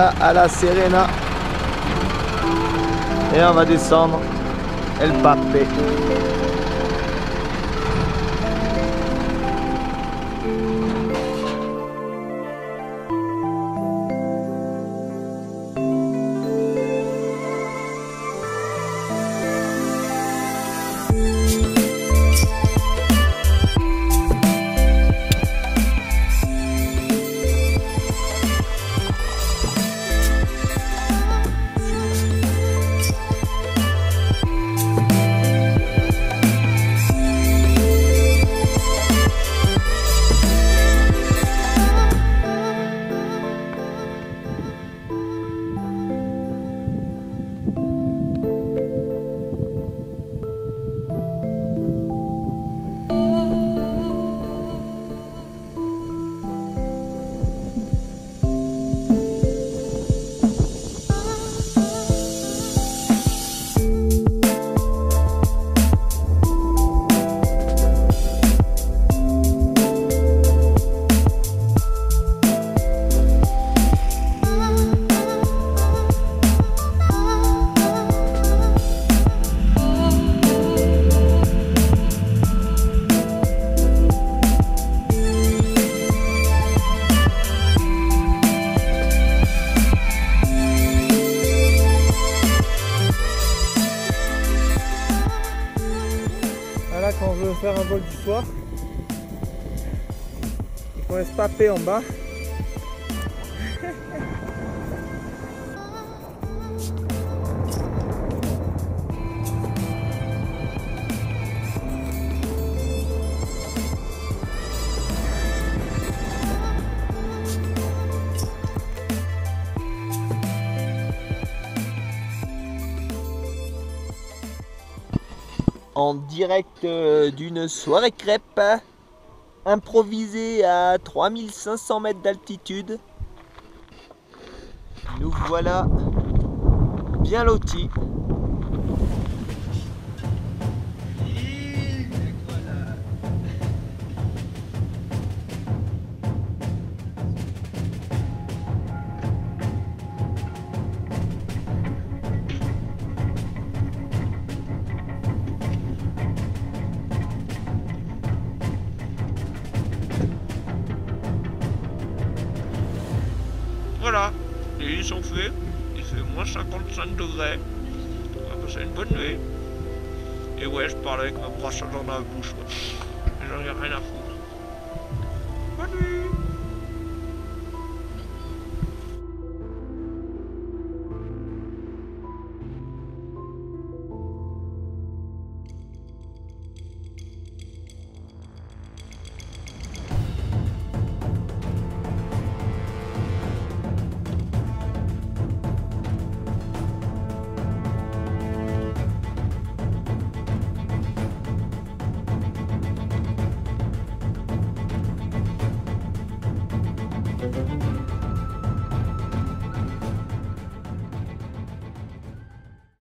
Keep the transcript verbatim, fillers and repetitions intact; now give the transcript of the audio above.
voilà à La Serena. Et on va descendre El Pape. Voilà, quand on veut faire un vol du soir, il faut se paper en bas. En direct d'une soirée crêpe improvisée à trois mille cinq cents mètres d'altitude. Nous voilà bien lotis. Voilà, les lits sont faits, il fait moins cinquante-cinq degrés, on va passer une bonne nuit. Et ouais, je parle avec ma brosse dans la bouche, j'en ai rien à foutre. Bonne nuit.